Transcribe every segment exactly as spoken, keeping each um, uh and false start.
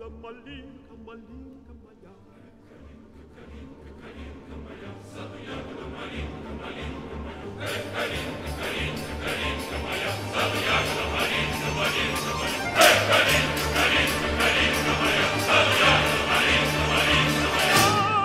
малинка, малинка моя. Калинка, калинка моя, в саду ягода, малинка, малинка моя. Эх, калинка, калинка, калинка моя, в саду ягода, малинка, малинка моя. Эх, калинка, калинка, калинка моя, в саду ягода, малинка, малинка моя.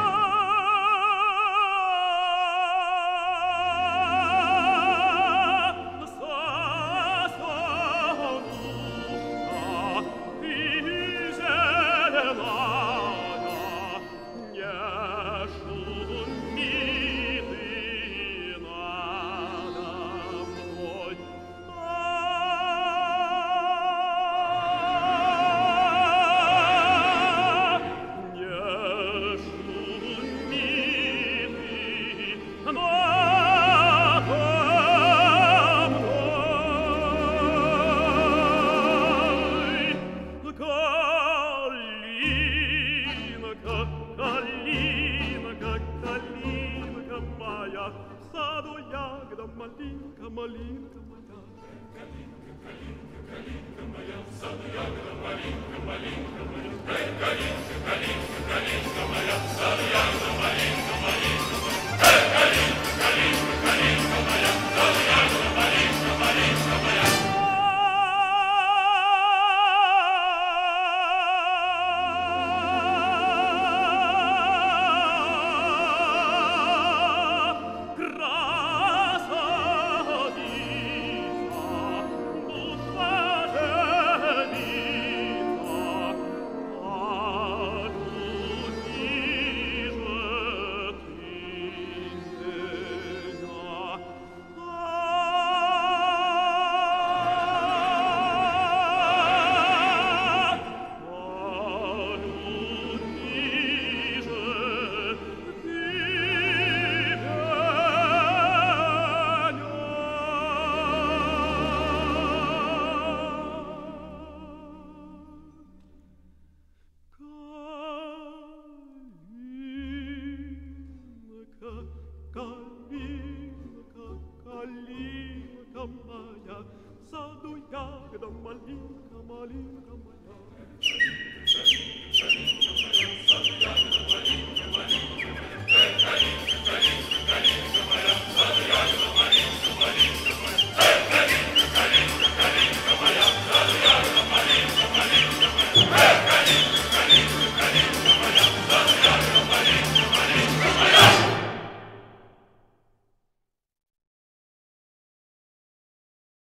Малинка, малинка моя. Калинка, калинка, калинка моя, в саду ягода, малинка, малинка моя. Эх, калинка, калинка, калинка моя, в саду ягода, малинка, малинка моя. Эх, калинка, калинка, калинка моя, в саду ягода, малинка, малинка моя. Калинка, калинка моя, в саду ягода, малинка, малинка моя.